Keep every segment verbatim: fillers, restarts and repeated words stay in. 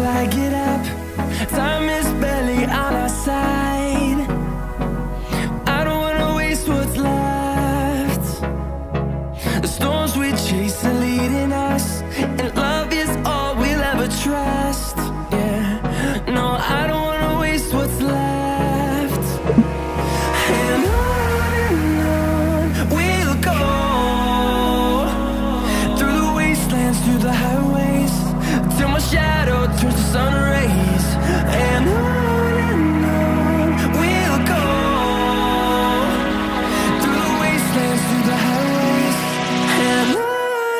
I get up. Time is barely on our side. I don't wanna waste what's left. The storms we chase are leading us, and love is all we'll ever trust. Yeah, no, I don't wanna waste what's left. And on and on we'll go, through the wastelands, through the highways, till my shadow turns to sun rays. And on and on we'll go, through the wastelands, through the highways, and on.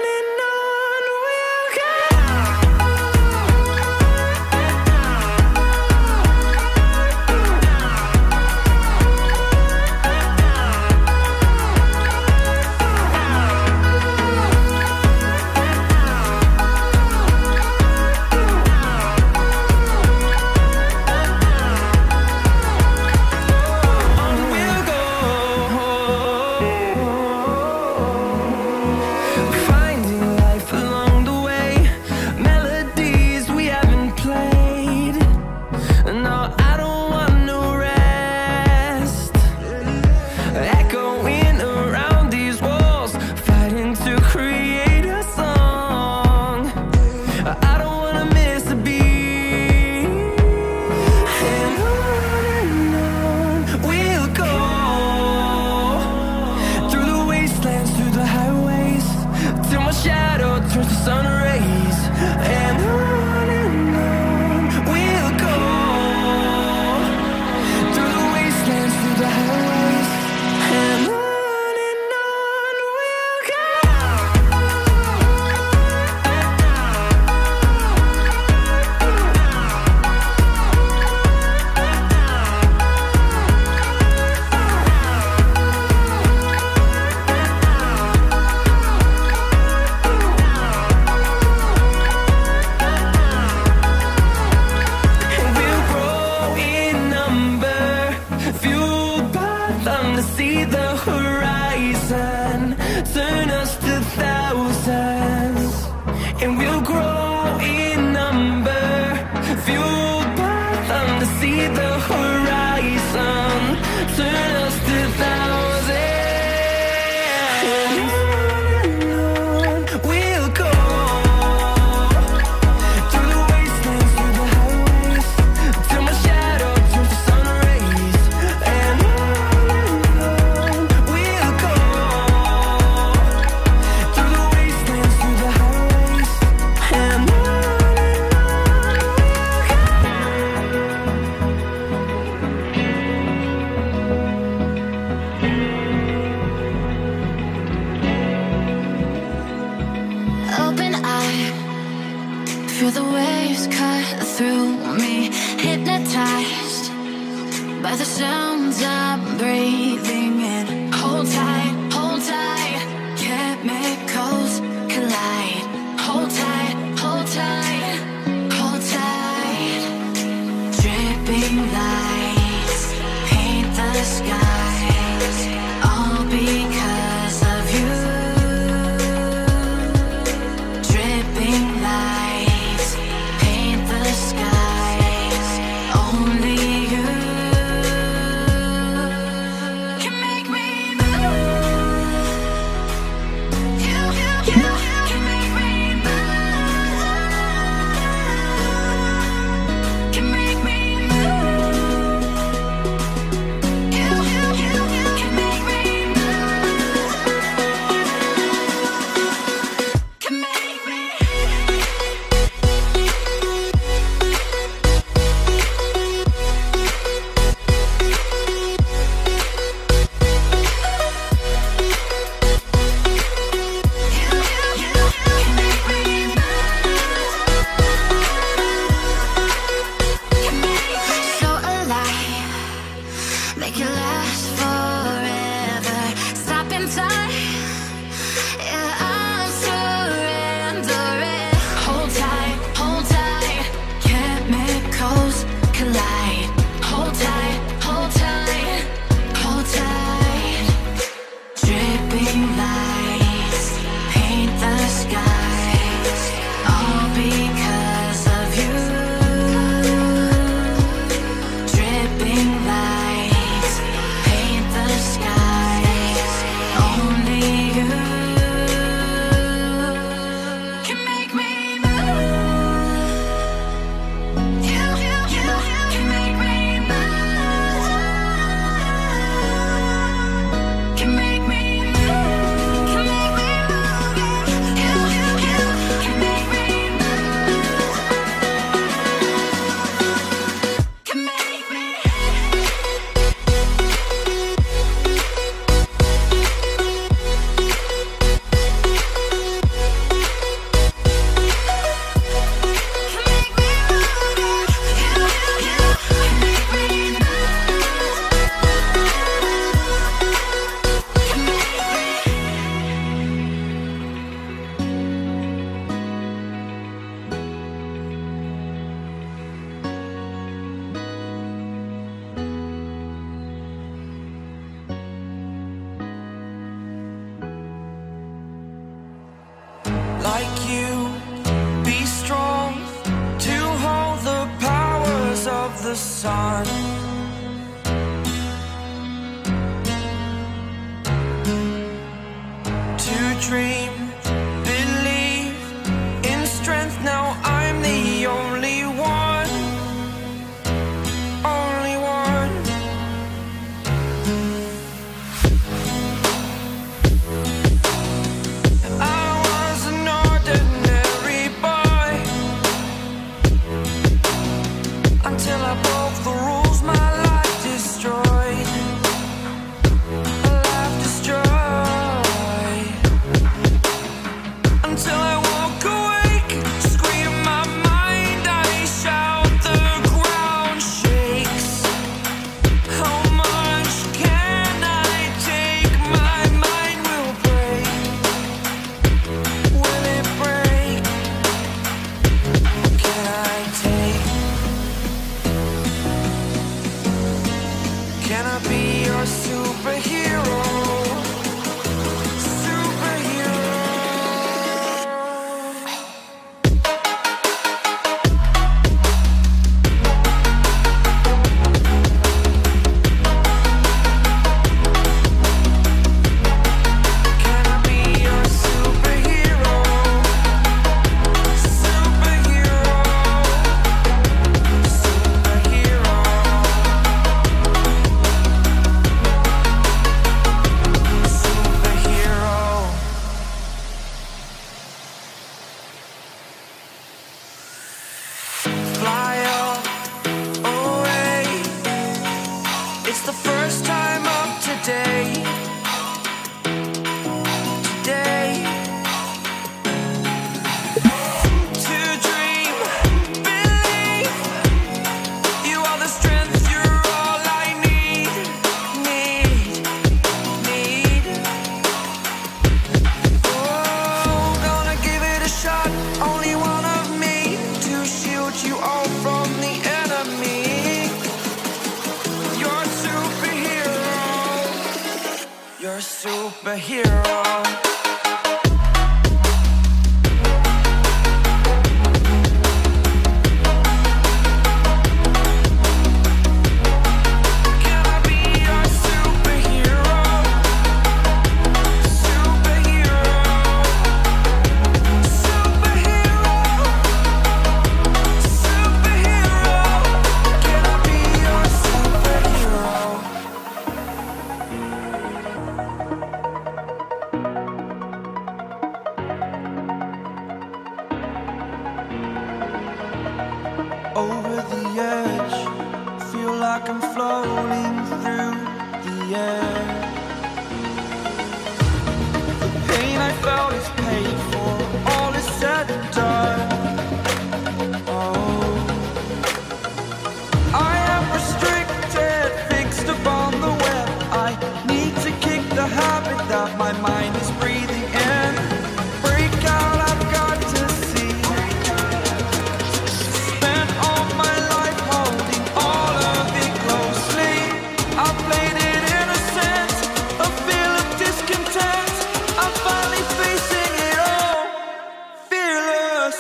Feel the waves cut through me, hypnotized by the sounds I'm breathing in. Hold tight, hold tight, chemicals collide. Hold tight, hold tight, hold tight. Dripping lights paint the skies, all because of you. Dripping lights paint the skies, only you can make me move. You like you. Be strong to hold the powers of the sun. To dream, believe in strength. Now I'm the only one, only one. I was an ordinary boy until I broke the rules. My life destroyed, a life destroyed. Until I walk awake, scream my mind, I shout, the ground shakes. How much can I take? My mind will break. Will it break? Can I take? Can I be your superhero? It's the first time of today, today. To dream, believe, you are the strength, you're all I need, need, need. Oh, gonna give it a shot, only one of me, to shield you all from the enemy. You're a superhero. Can I be your superhero? Superhero. Superhero. Superhero. Can I be your superhero? Over the edge, feel like I'm floating through the air. The pain I felt is paid for, all is said and done. Oh, I am restricted, fixed upon the web. I need to kick the habit that my mind is breathing in. Break out, I've got to see. Spent all my life holding all of it closely. I played it innocent, a feel of discontent. I'm finally facing it all, fearless.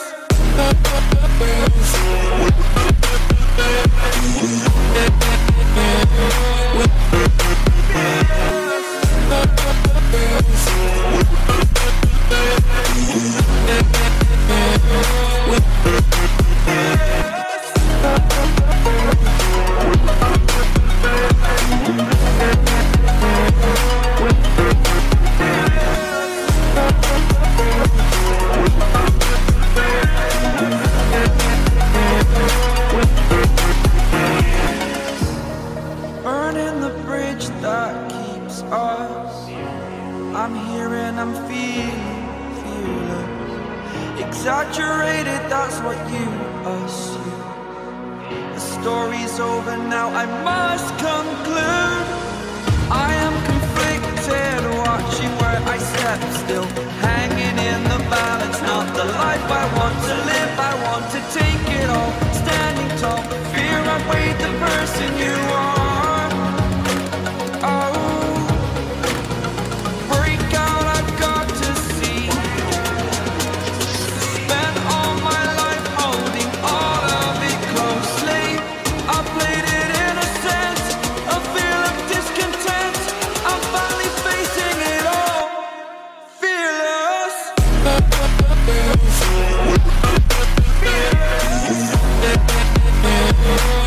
Burning the bridge that keeps us. I'm here and I'm feeling fearless. Exaggerated, that's what you assume. The story's over now, I must conclude. I am conflicted, watching where I step still, hanging in the balance. Not the life I want to live, I want to take it all. Standing tall, fear I weighed the person you are. Oh, break out, I've got to see. Yeah.